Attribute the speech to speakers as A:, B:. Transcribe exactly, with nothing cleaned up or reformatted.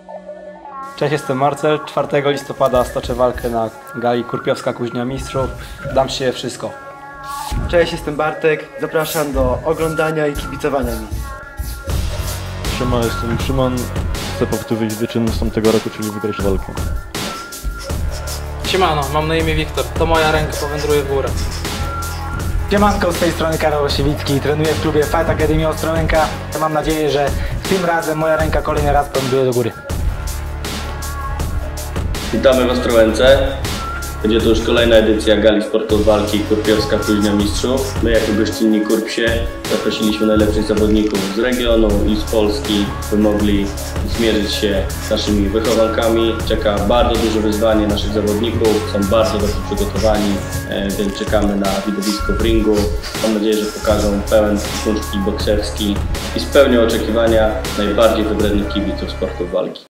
A: Cześć, jestem Marcel. czwartego listopada stoczę walkę na gali Kurpiowska Kuźnia Mistrzów. Dam się wszystko.
B: Cześć, jestem Bartek. Zapraszam do oglądania i kibicowania mi.
C: Siema, jestem Szymon. Chcę powtórzyć wyczyn z tamtego roku, czyli wygrać walkę.
D: Siemano, mam na imię Wiktor. To moja ręka powędruje w górę.
E: Siemanko, z tej strony Karol Osiewicki, trenuję w klubie Fight Academy Ostrołęka. Mam nadzieję, że tym razem moja ręka kolejny raz powędruje do góry.
F: Witamy w Ostrołęce. Będzie to już kolejna edycja gali sportu walki Kurpiowska Kuźnia Mistrzów. My jako gościnni Kurpsie zaprosiliśmy najlepszych zawodników z regionu i z Polski, by mogli zmierzyć się z naszymi wychowankami. Czeka bardzo duże wyzwanie naszych zawodników, są bardzo dobrze przygotowani, więc czekamy na widowisko w ringu. Mam nadzieję, że pokażą pełen sztuczki bokserski i spełnią oczekiwania najbardziej wybrednych kibiców sportu walki.